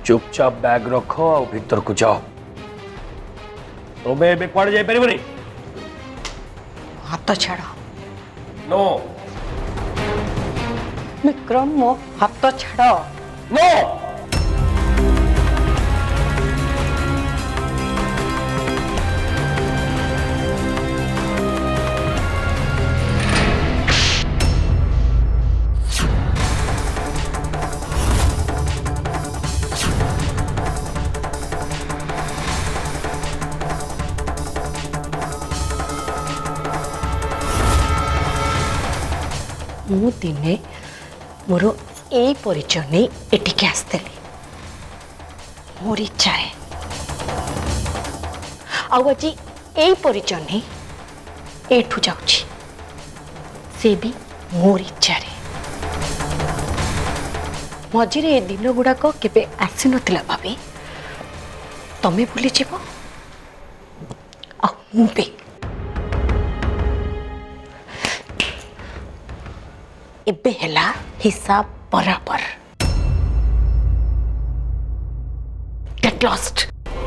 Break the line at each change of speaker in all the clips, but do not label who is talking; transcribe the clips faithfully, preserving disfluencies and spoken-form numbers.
चुपचाप बैग रख और भीतर को जाओ। तुम्हें तो कड़े जापरि
हाथ छाड़।
नो
विक्रम मो हाथ छाड़।
नो
मु दिने मोर यही परिचय नहीं एटिके आसली मोर इच्छा है आज यही परिचय नहीं एठू जाऊँ से भी मोर इच्छा रे मझे ए दिन गुड़ाक केबे आसी नथिला भाभी तमे भूली जीव आ मु भी एबे हेला हिसाब बराबर। Get lost.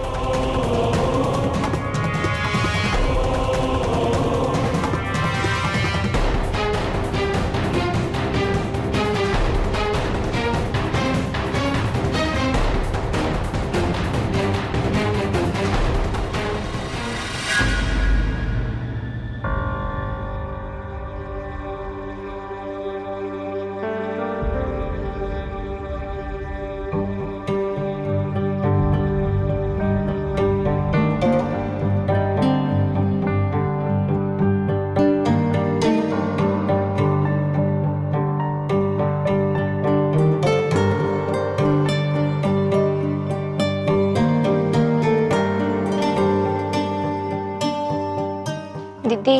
दीदी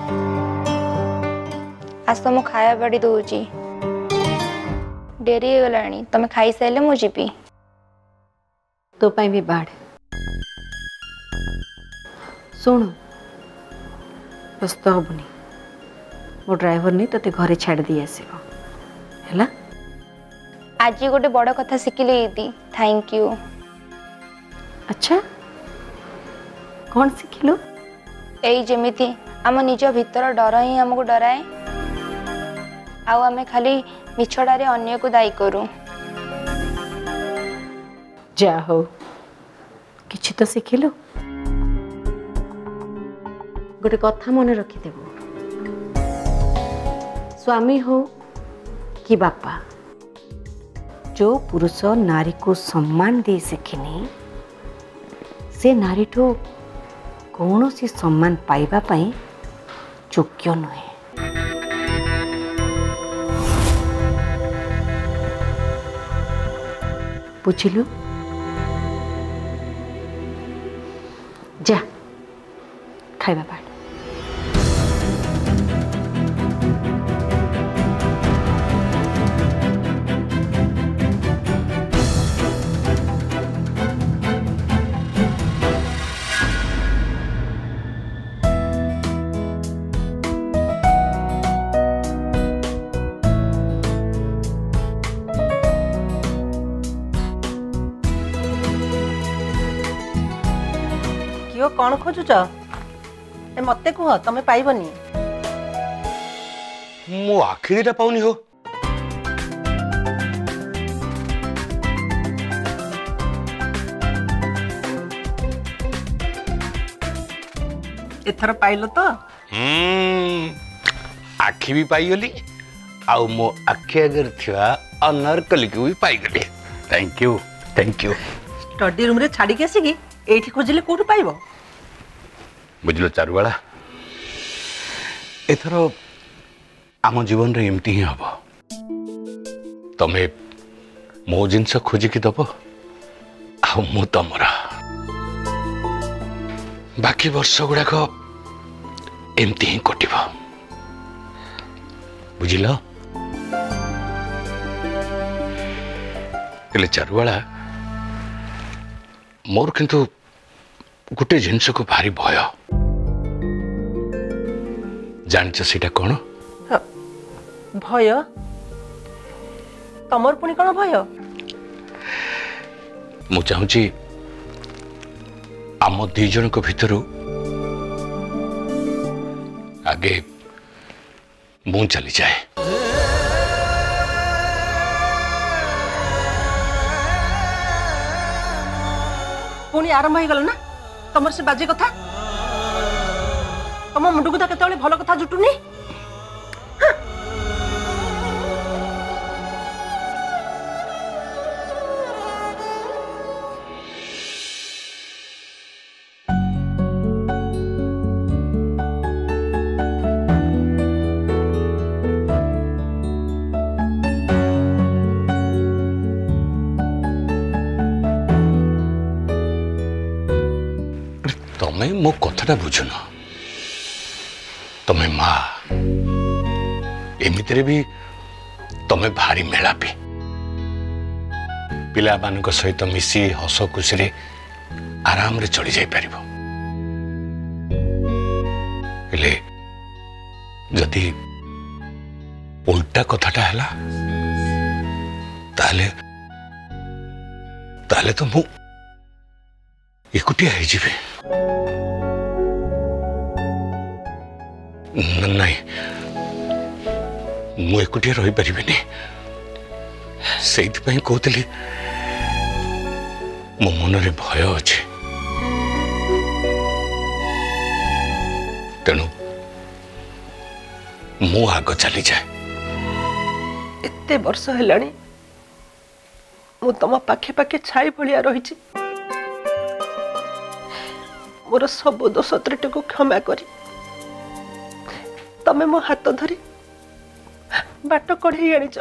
आज तो मु खाया बाड़ी दूची डेरी हो गलानी तमे खाई साइले मु जीपी
तो पाई भी बाढ़ सुन व्यस्त हबुनी मो ड्राइवर नहीं तते घरे छाड़ दी आसीबो हैला।
आज गोटे बड़ कथा शिखिले दीदी थैंक यू।
अच्छा कौन शिखिलु?
एई जेमिति आम निज भीतर डर ही हमको डराए आउ आमे खाली मिछड़ारे अन्य को दायी करू।
जा हो किछि तो शिखिलु गोटे कथा मन रखिदेबु स्वामी हो कि बापा जो पुरुष नारी को सम्मान दे शिखिनी से नारी ठो कौन सी सम्मान पाइबा पाई योग्य नुहे। बुझिलु जा खाइबा पाड़।
कौन खोजुच ए मते कुह तमे पाइबनी
मो आखिरीटा पाउनी हो।
एथर पाइलो तो
हम्म आखि भी पाइगली आउ मो आखि अगर थिया अनारकली को भी पाइगली। Thank you thank you.
Study room रे छाड़ी के आसी की एठी खोजिले कोठु पाइबो
बुझलो चारुवाला एथर आम जीवन रे एमती ही हबो तमे मो जिनस खोजिकी दब आ मु तमरा बाकी वर्ष गुड़ाक एमती ही कटिब बुझिल। हेले चारुवाला मोर किंतु गोटे जिनस को भारी भय जानच सीटा कौन
भय तमर पुणी कौन भय
मु चाहूँगी आम दी जन को भितर आगे मु चली जाए।
पुणी आरंभ हो गल ना तुम से बाजे कथा तुम मुंड को केत भल कथा जुटुनी।
तमें मो कथाटा बुझुन तमें माँ एमितिरे भी तमें भारी मेलापी पिला मान सहित मिसी हस खुशी आराम रे चली जाई परिबो। हेले जदि उल्टा कथाटा हैला ताले ताले तो मु एकुटिया है जीवे। नहीं मु एकुटिया रही पारिबेनी से कहते मो मन रे भय अच्छे तेणु मु आग चली जाए।
एते वर्ष हेलाणी मु तम पाखे पाखे छाई भलिया रही मोर सब दोष त्रुटि को क्षमा करी तमे मो हाथ धरी बाट कढ़े आनीच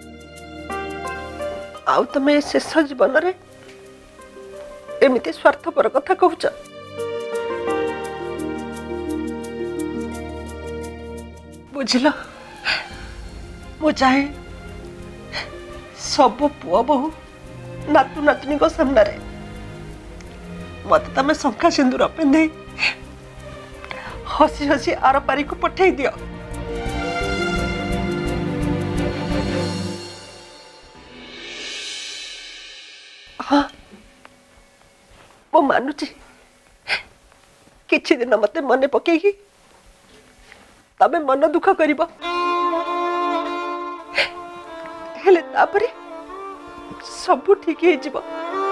आउ तमे शेष जीवन रे एमिति स्वार्थपर कथा कहूच। बुझिल मु चाहे सब पुआ बहु नातु नातुनी को सामने रे मत तमें शंखा सिंदूर पिंधे हसी हसी आर पारी को पठे दियो। हाँ मो मानुची किछि दिन मते मने पकेगी तबे मन दुख करिबो हेले तापरे सब ठीक हे जिवो।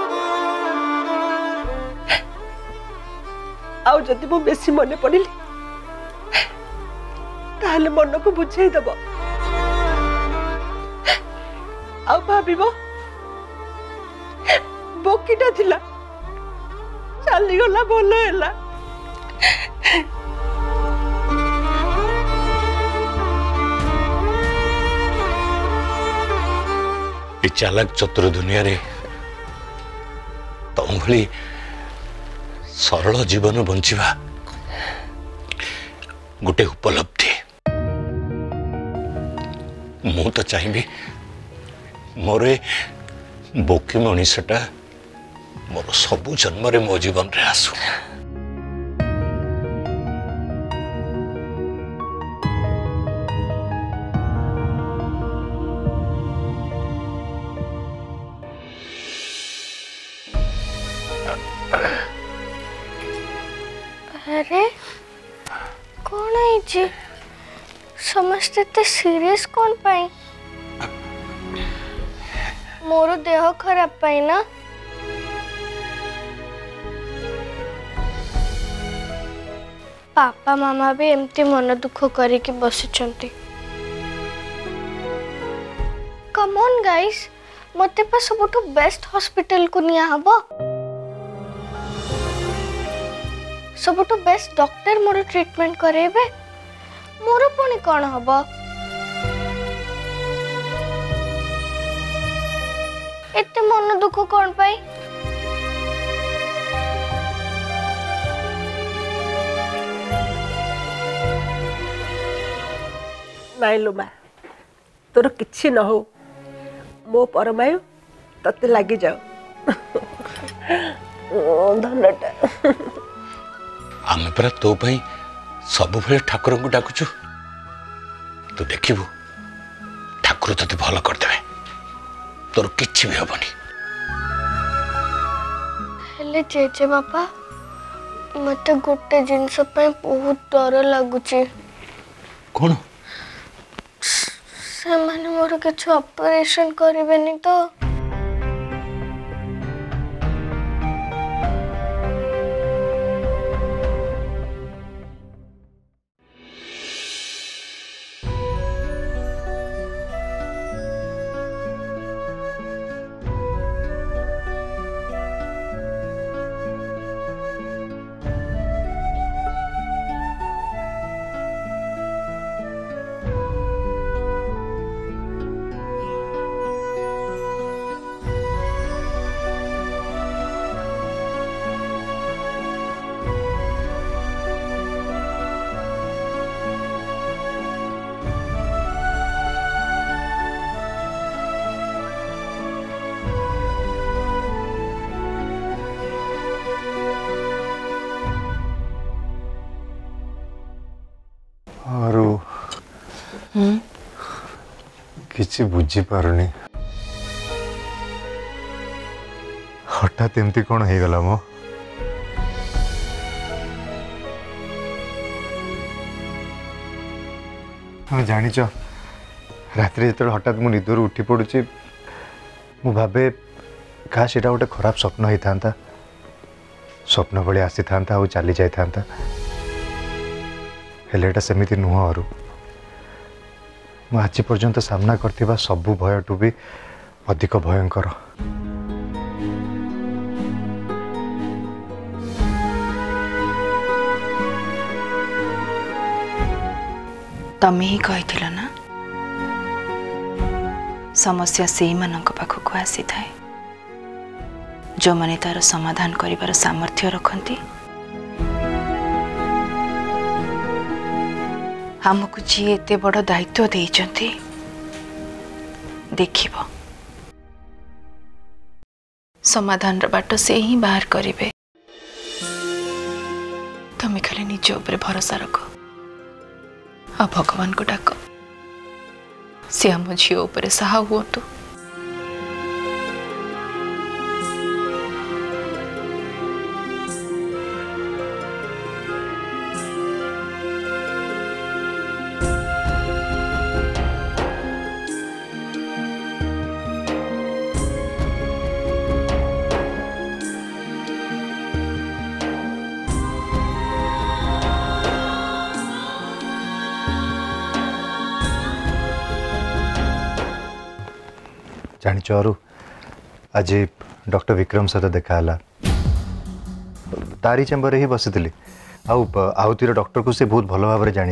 आउ जदि मु बेसी मने पड़िली ताहले मन को बुझाई दब आउ भाबिबो बोकीटा थिला चली गला भल हैला।
ये चालाक चतुर दुनिया रे तुम भली सरल जीवन बंचिबा गोटे उपलब्धि। मु तो चाहिए मोर बोकी मनीषटा मोर सबु जन्म रे मो जीवन रे आसु।
अरे कौन है समस्ते ते सीरियस कौन पाई मोर देह खराब पाई ना पापा मामा भी एमती मन दुख करके बसिचंती। कम ऑन गाइस मते पा सबुठु बेस्ट हॉस्पिटल को निया हबो सबुठु बेस्ट डॉक्टर मोर ट्रीटमेंट करेबे मोर पुणी कौन हबो। एते मन दुख कौन पाई
नाई लो माँ तोर किछि न हो मो परमायु तते लगी जाओ धनटा
आमे परा तो भाई सब बेले ठाकुर को डाकुचु तू देखिबू ठाकुर तते भल कर देबे तोर किछि भी हबनी।
हेले जेजे बापा मते गोटे जिनस पे बहुत डर लगुची।
कौन?
से माने मोर किछु ऑपरेशन करिवेनी तो?
किसी बुझी पारुनी हठात एमती कौन हो गला मो हाँ जानिच रात जो हठात मु निदर उठी पड़ुची मु भावे कहा सेटा गोटे खराब स्वप्न होता था स्वप्न भली आसी था आ चली जाता हेले एटा सेमिति नुह अरु आज पर्यंत सामना करथिबा सबु भय टू भी अधिक भयंकर।
तमे ही कही ना समस्या से मानक पाखक आसी थाए जो माने तार समाधान करिवार सामर्थ्य रखती हमको जी एते बड़ दायित्व देइचंती देखिब समाधान र बाट से ही बाहर करिवे तमे खाली निज ऊपर भरोसा रख आ भगवान को डाक से हम झील उपर साहा हुंतु।
जानिच अरु आज डॉक्टर विक्रम सहित देखाला तारी चेम्बर ही बसी आउतीर डॉक्टर को से बहुत भल भाव जानी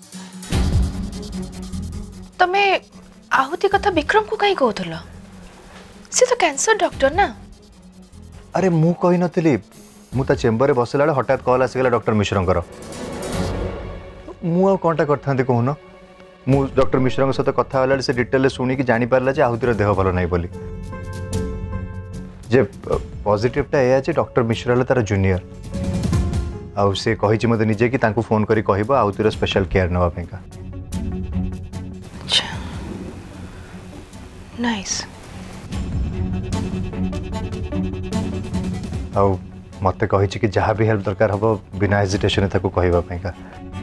तमे आहुति कथा विक्रम को कहीं कहूल से तो कैंसर डॉक्टर ना।
अरे मु कही नथिली मु ता चेम्बर रे बसला हठात कॉल आसीगला डॉक्टर मिश्रंकर मु कौनटा करथांते कहून मु डॉक्टर मिश्र सहित कथा होला से डिटेल शुणी जानी पारला जे आहुतिर देह भल नहीं बोली जे पॉजिटिवटा ए डॉक्टर मिश्र तार जूनियर आउ से कही मत निजे कि तांको फोन करी कहबो आहुतिर स्पेशल केयर नवा पेका।
अच्छा नाइस
आउ मते कही कि जहाँ भी हेल्प दरकार हबो बिना हेजिटेशन ताको कहबा पेका।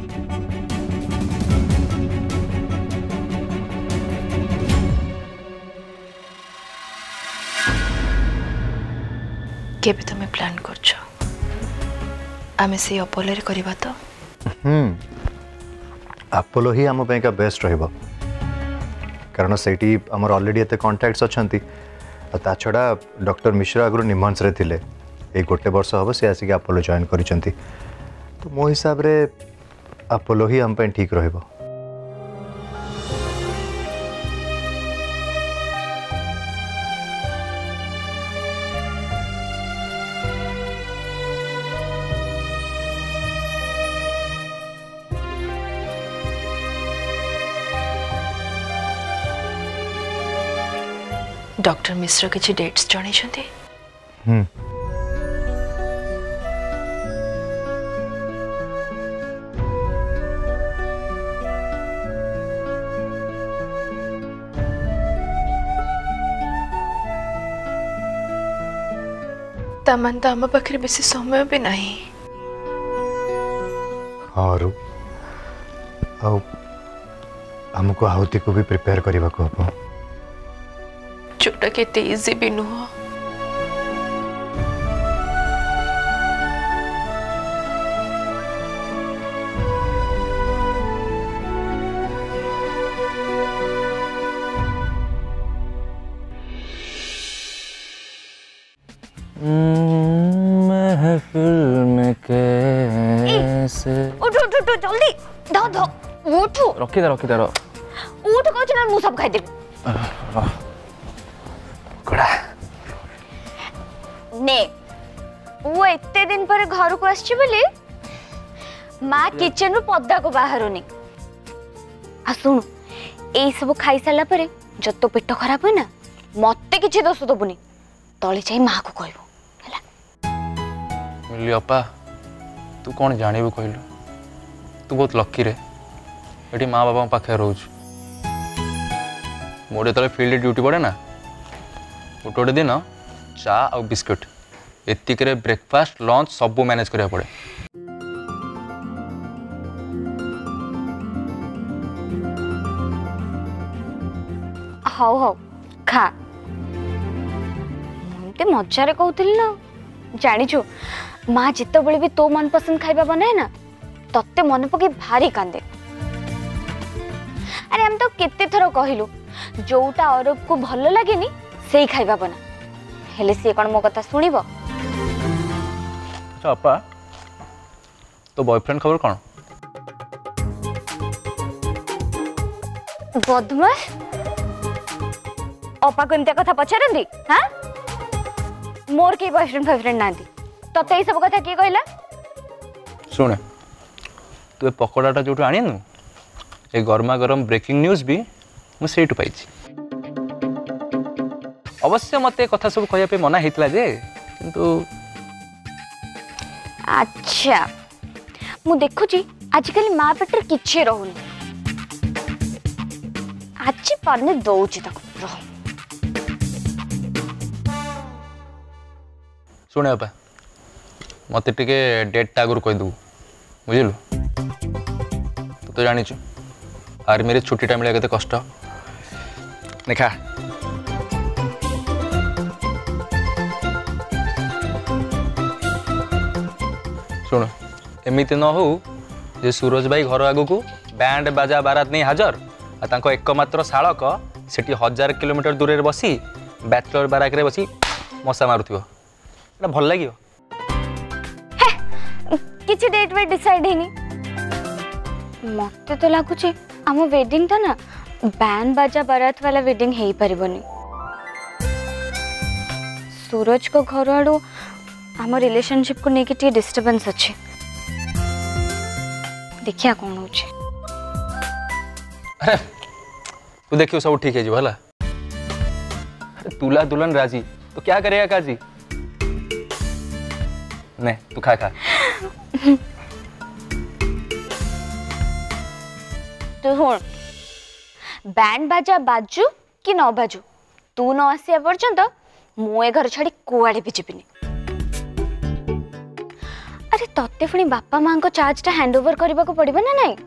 केबे तुम प्लान करछ आमे से अपोलो रे करबा तो?
हम्म अपोलो ही आम का बेस्ट रहिबो कारण सेठी हमर ऑलरेडी एते कांटेक्ट्स अछंती ता छडा डॉक्टर मिश्रा अगरो निमंस रे थिले ए गोटे वर्ष हबो से आसी के अपोलो जॉइन करिसंती तो मो हिसाब रे अपोलो ही हम पे ठीक रहिबो।
डॉक्टर मिश्र किसी डेट्स जणै छथि?
हम्म
तामान तो आम पाखे बेसी समय भी नहीं।
हाँ रू आमको आहुति को भी प्रिपेयर करने को हम
जोटा के इजी भी नुह।
महफिल में कैसे
उठ उठ उठ जल्दी ध ध उठ
रखी दे रखी दे
उठ कहछ ना मु सब खाइ देबी
कोड़ा
ने वो एते दिन पर घर को आछी बोली माँ किचन रू पद्दा को बाहरुनी आ सुन ए सब खाई साला परे जब तो पेट खराब है ना मते किछि दोष दबुनी तळे जाई माँ को कहबो
मिली अपा तू कौन जानबू कहलु तू बहुत लकी रे ये माँ बाबा पाखे रोज मोर जो फील्ड ड्यूटी पड़े ना गोटे गोटे दिन चा आ बिस्कुट एतिक ब्रेकफास्ट लंच सब मैनेज करा पड़े।
हाउ हाउ खा मते मजारे कहूतिल ना जानिछु माँ जिते बड़े भी तो मन पसंद खाइबा बनाए ना तत्ते मन पके भारी कांदे। अरे हम तो केते थरो कहिलु जोटा औरब को भल लागेनी सेही खाइबा बना हेले से कोन मो कथा सुनिबो।
अच्छा अपा तो बॉयफ्रेंड खबर कौन
बदमाश अपा को एमते कथा पछारंदी हां मोर के बॉयफ्रेंड बॉयफ्रेंड नांदी तते ई सब कथा की कहला
सुने तू ए पकोड़ाटा जो आनु ए गरमा गरम ब्रेकिंग न्यूज भी मुझे पाई अवश्य मत कथा सब कहया मना होता जे किंतु
अच्छा मु देखुची आजिकल माँ पेटर किछे रहूनी आज पाने दौची तक रह
शुणे बा मत टे डेट आगुरी कहीदेबू बुझलु तू तो जानी आर्मी रे छुट्टी टाइम के कष्ट देखा शुण एमती न हो जे सूरज भाई घर आगु को बैंड बाजा बारात नहीं हाजर आ एकमात्र शालक सेठी हजार किलोमीटर दूर बसी बैचलर बाराक रे बसी मशा मारुथिबो भल लगे
किछि डेट वेट डिसाइड हेनी मते तो लागुची आम वेडिंग था ना बैंड बाजा बारात वाला वेडिंग हेई परिबनी सूरज को घर आड़ू आम रिलेशनशिप को लेकिन टी डिस्टर्बेंस अच्छे देखिया कौन होचे।
अरे तू देखियो सब ठीक है जी भला तुला दुल्हन राजी तो क्या करेगा काजी नहीं तू खा खा
तू सुन बैंड बाजा बाजू कि न बाजू तू न आसिया पर्यंत मु ए घर छाड़ी कुआड़े भी जीविनी। अरे तत्ते पुणी बापा माँ को चार्ज टा हैंड ओवर करने को पड़िबो ना नहीं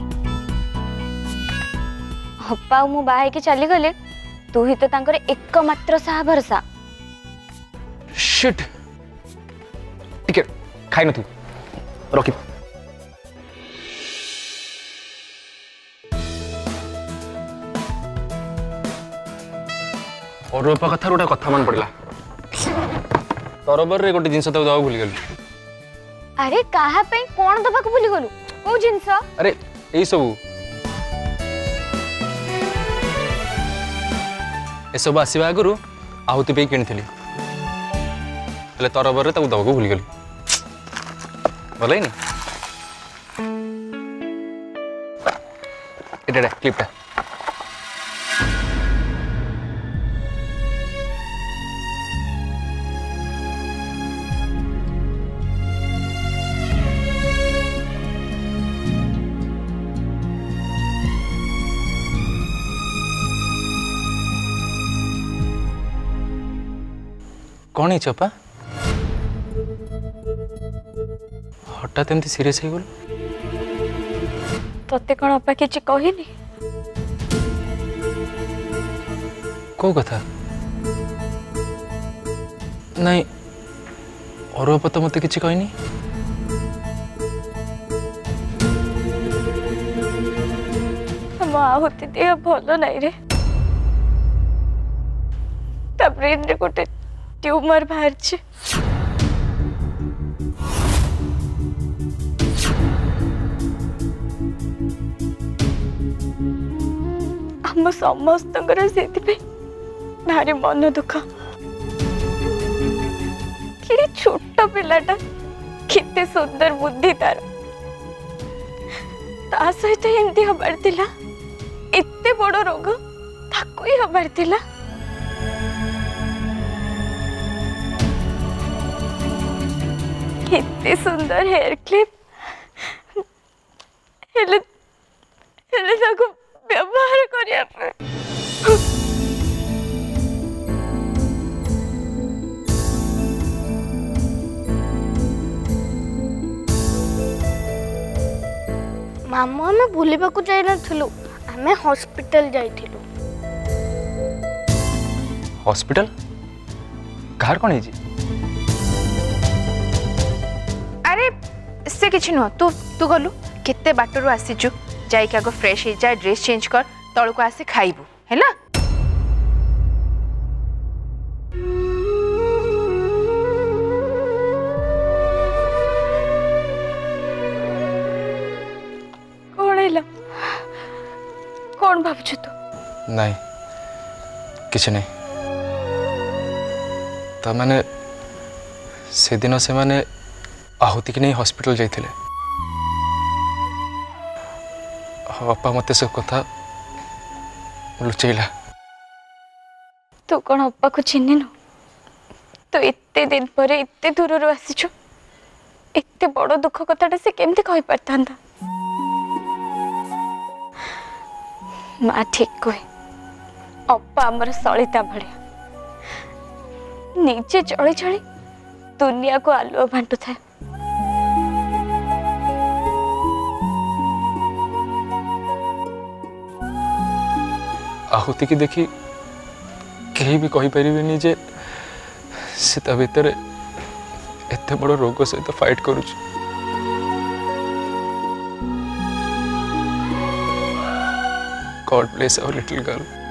हप्पा मु बाहे के चली गले तू ही तो तांकर एकमात्र साहा भरसा।
शिट ठीक है खाई न तू रखी और रूपा कथा गोटे कथा मन पड़ला तरबर रे गोटे जिनस तो दवा भूली गली।
अरे कहा पे कौन दबा को भूली गलु को जिनस
अरे एई सब ए सब आसीबा आगुरु आहुति पे किनिथिली हेले तरबर रे ताकू दवा को भूली गली भलाई नी एटा क्लिपटा कौन है चपा हठात एमती सीरियस हो गल
तोते कौन अपा किसी कहनी
कौ कथा नहीं और बापा तो मत किसी कहनी
हम आहुति देह भल नाई रे ब्रेन रे गोटे ट्यूमर बाहर आम समस्त भारी मन दुख कि छोट पिलाटा केते सुंदर बुद्धि तार ता सहित एमती हबार थिला एते बड़ रोग ताको ही हबार थिला एते सुंदर हेयर क्लिप हेले हेले ताको व्यवहार करिया पे
मामू आम बुलवा जाई नथिलु आमे हॉस्पिटल जाइथिलु
हॉस्पिटल कहार कौन है
अरे से किछि नुह तू तू गलु केते बाटरू आसीचु जाई के आगो फ्रेश हो जा ड्रेस चेंज कर तळ को आसी खाइबू हैला
कौन हैला कौन भाबछु तू
नहीं किसी नहीं ता माने से दिन से माने आहुति की नहीं हॉस्पिटल जाइए बापा मत सब कथा लुचेला
तू कौन अप्पा को चिन्हनु तो एते दिन पर एते दूर आसीचु एते बड़ दुख कथाटा से केमती कहि परथांता माँ ठीक कहे अप्पा आमर सलिता भलिया निजे चली चली दुनिया को आलुआ बांटू था
आहुति की देखी कहीं भी कही पारिबेनी जे से ता भीतर एते बड़ रोग सहित फाइट करूछ God bless our little girl